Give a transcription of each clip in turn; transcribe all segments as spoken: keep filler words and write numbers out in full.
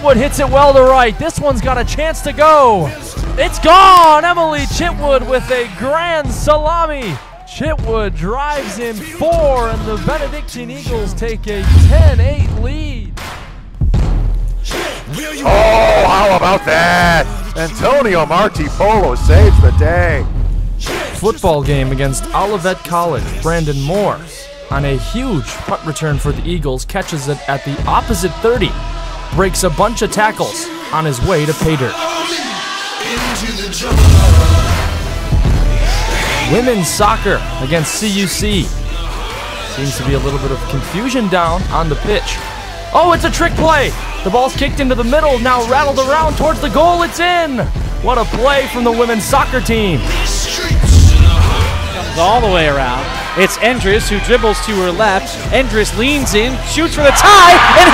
Chitwood hits it well to right. This one's got a chance to go. It's gone! Emily Chitwood with a grand salami. Chitwood drives in four, and the Benedictine Eagles take a ten eight lead. Oh, how about that? Antonio Martipolo saves the day. Football game against Olivet College. Brandon Moore, on a huge punt return for the Eagles, catches it at the opposite thirty. Breaks a bunch of tackles on his way to pay dirt. Women's soccer against C U C. Seems to be a little bit of confusion down on the pitch. Oh, it's a trick play. The ball's kicked into the middle, now rattled around towards the goal. It's in. What a play from the women's soccer team. Comes all the way around. It's Endris who dribbles to her left. Endris leans in, shoots for the tie, and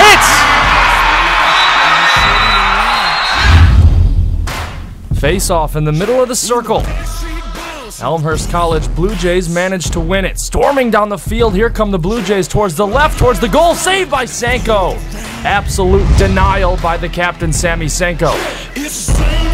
hits! Face off in the middle of the circle. Elmhurst College Blue Jays managed to win it. Storming down the field, here come the Blue Jays towards the left, towards the goal, saved by Sanko. Absolute denial by the captain, Sammy Sanko.